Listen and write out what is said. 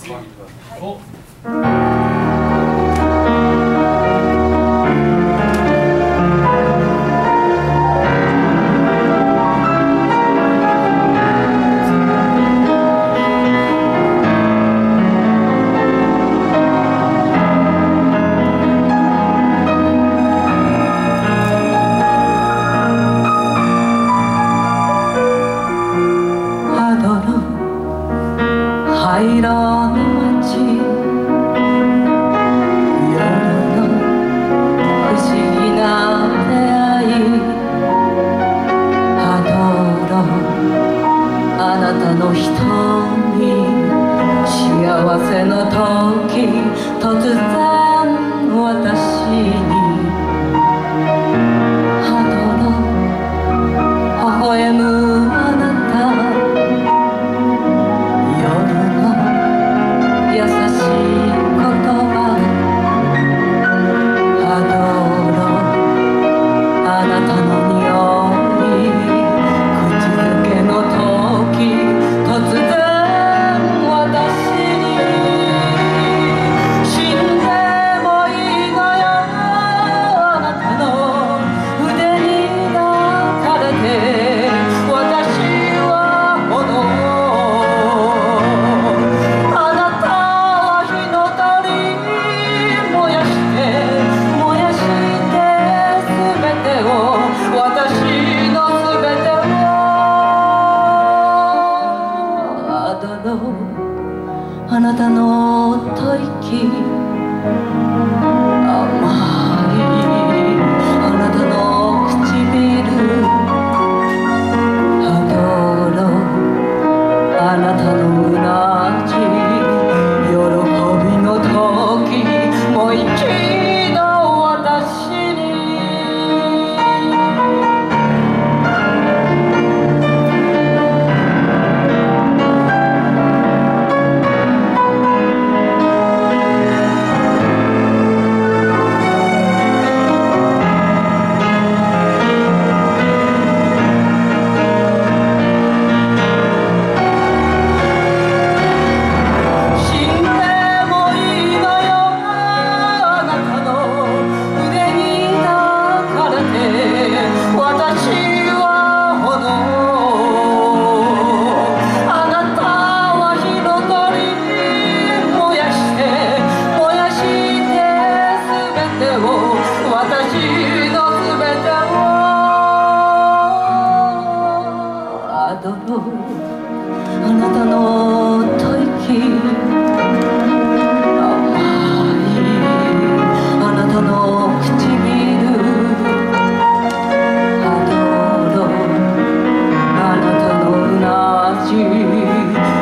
灰色の街、夜の不思議な出会い、ハドロあなたの瞳、幸せの時、突然私にハドロ微笑むあなた、あなたの吐息、甘いあなたの唇、ハドロあなたのうなじ、喜びの時、もう一度私にあなたの吐息、甘いあなたの唇、ハドロあなたのうなじ、